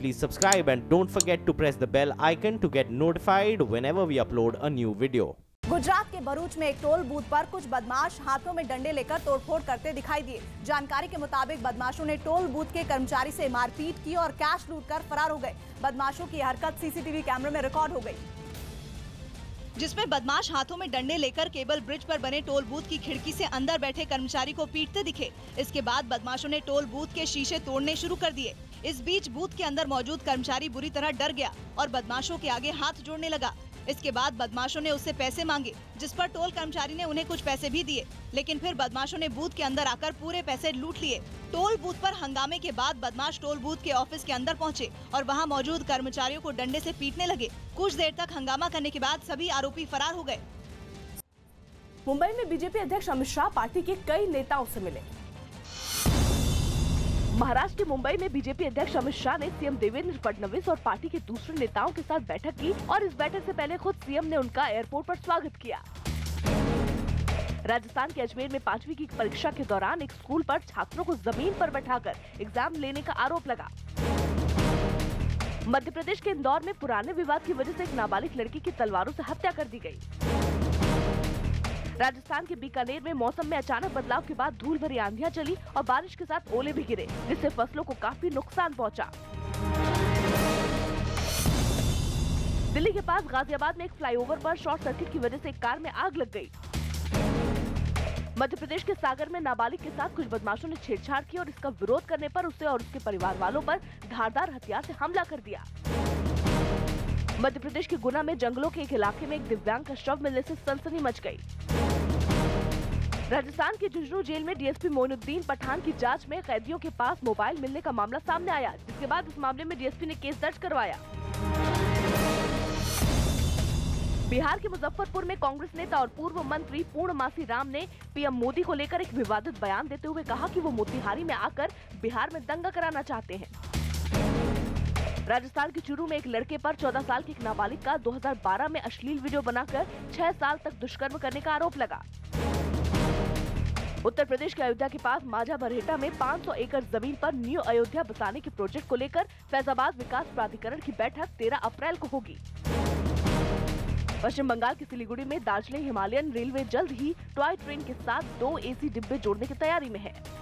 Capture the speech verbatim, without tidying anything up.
please subscribe and don't forget to press the bell icon to get notified whenever we upload a new video. Gujarat के भरूच में एक toll booth पर कुछ बदमाश हाथों में डंडे लेकर तोड़फोड़ करते दिखाई दिए। जानकारी के मुताबिक बदमाशों ने टोल बूथ के कर्मचारी से मारपीट की और कैश लूटकर फरार हो गए। बदमाशों की हरकत सीसीटीवी कैमरे में रिकॉर्ड हो गई, जिसमें बदमाश हाथों में डंडे लेकर केबल ब्रिज पर बने टोल बूथ की खिड़की से अंदर बैठे कर्मचारी को पीटते दिखे। इसके बाद बदमाशों ने टोल बूथ के शीशे तोड़ने शुरू कर दिए। इस बीच बूथ के अंदर मौजूद कर्मचारी बुरी तरह डर गया और बदमाशों के आगे हाथ जोड़ने लगा। इसके बाद बदमाशों ने उससे पैसे मांगे, जिस पर टोल कर्मचारी ने उन्हें कुछ पैसे भी दिए, लेकिन फिर बदमाशों ने बूथ के अंदर आकर पूरे पैसे लूट लिए। टोल बूथ पर हंगामे के बाद बदमाश टोल बूथ के ऑफिस के अंदर पहुंचे और वहां मौजूद कर्मचारियों को डंडे से पीटने लगे। कुछ देर तक हंगामा करने के बाद सभी आरोपी फरार हो गए। मुंबई में बीजेपी अध्यक्ष अमित शाह पार्टी के कई नेताओं से मिले। महाराष्ट्र के मुंबई में बीजेपी अध्यक्ष अमित शाह ने सीएम देवेंद्र फडणवीस और पार्टी के दूसरे नेताओं के साथ बैठक की और इस बैठक से पहले खुद सीएम ने उनका एयरपोर्ट पर स्वागत किया। राजस्थान के अजमेर में पांचवी की परीक्षा के दौरान एक स्कूल पर छात्रों को जमीन पर बैठाकर एग्जाम लेने का आरोप लगा। मध्य प्रदेश के इंदौर में पुराने विवाद की वजह से एक नाबालिग लड़की की तलवारों से हत्या कर दी गई। राजस्थान के बीकानेर में मौसम में अचानक बदलाव के बाद धूल भरी आंधियां चली और बारिश के साथ ओले भी गिरे, जिससे फसलों को काफी नुकसान पहुंचा। दिल्ली के पास गाजियाबाद में एक फ्लाईओवर पर शॉर्ट सर्किट की वजह से एक कार में आग लग गई। मध्य प्रदेश के सागर में नाबालिग के साथ कुछ बदमाशों ने छेड़छाड़ की और इसका विरोध करने पर उसे और उसके परिवार वालों पर धारदार हथियार से हमला कर दिया। मध्य प्रदेश के गुना में जंगलों के एक इलाके में एक दिव्यांग का शव मिलने से सनसनी मच गई। राजस्थान के झुंझुनू जेल में डीएसपी मोइनुद्दीन पठान की जांच में कैदियों के पास मोबाइल मिलने का मामला सामने आया, जिसके बाद इस मामले में डीएसपी ने केस दर्ज करवाया। बिहार के मुजफ्फरपुर में कांग्रेस नेता और पूर्व मंत्री पूर्णमासी राम ने पीएम मोदी को लेकर एक विवादित बयान देते हुए कहा कि वो मोतिहारी में आकर बिहार में दंगा कराना चाहते हैं। राजस्थान के चूरू में एक लड़के पर चौदह साल के एक नाबालिग का दो हज़ार बारह में अश्लील वीडियो बनाकर छह साल तक दुष्कर्म करने का आरोप लगा। उत्तर प्रदेश के अयोध्या के पास माझा बरहेटा में पाँच सौ एकड़ जमीन पर न्यू अयोध्या बसाने के प्रोजेक्ट को लेकर फैजाबाद विकास प्राधिकरण की बैठक तेरह अप्रैल को होगी। पश्चिम बंगाल के सिलीगुड़ी में दार्जिलिंग हिमालयन रेलवे जल्द ही टॉय ट्रेन के साथ दो एसी डिब्बे जोड़ने की तैयारी में है।